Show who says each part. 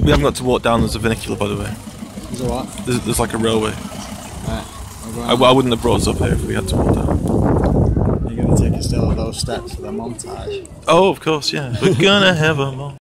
Speaker 1: We haven't got to walk down. There's a vernacular, by the way.
Speaker 2: Is there what?
Speaker 1: There's like a railway.
Speaker 2: Right.
Speaker 1: I wouldn't have brought us up here if we had to walk down.
Speaker 2: You're going to take us still of those steps for the montage.
Speaker 1: Oh, of course, yeah. We're gonna have a montage.